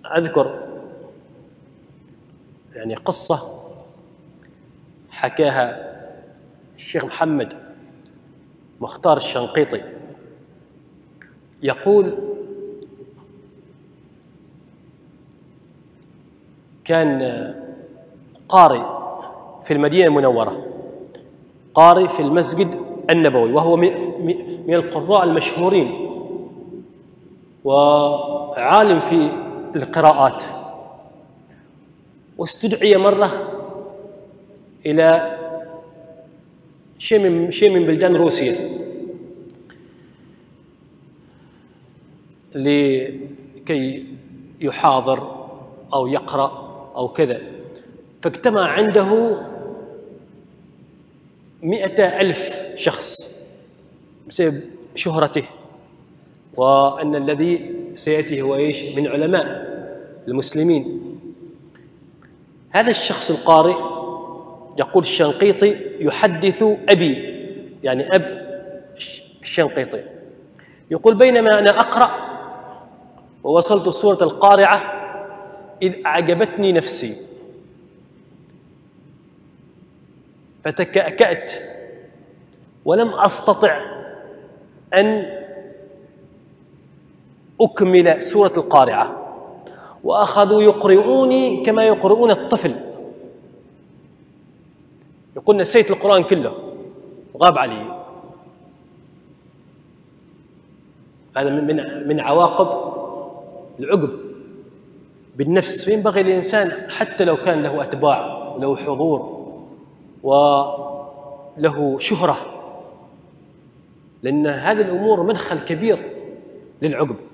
أذكر يعني قصة حكاها الشيخ محمد مختار الشنقيطي، يقول: كان قارئ في المدينة المنورة، قارئ في المسجد النبوي، وهو من القراء المشهورين وعالم في القراءات. واستدعي مرة إلى شيء من بلدان روسيا لكي يحاضر أو يقرأ أو كذا، فاجتمع عنده 100,000 شخص بسبب شهرته، وأن الذي سيأتي هو من علماء المسلمين. هذا الشخص القارئ، يقول الشنقيطي، يحدث أبي، يعني أب الشنقيطي، يقول: بينما أنا أقرأ ووصلت سورة القارعة إذ أعجبتني نفسي فتكأكأت ولم أستطع أن أكمل سورة القارعة، وأخذوا يقرؤوني كما يقرؤون الطفل. يقول: نسيت القرآن كله وغاب علي. هذا من عواقب العجب بالنفس. فينبغي الإنسان حتى لو كان له أتباع وله حضور وله شهرة، لأن هذه الأمور مدخل كبير للعجب.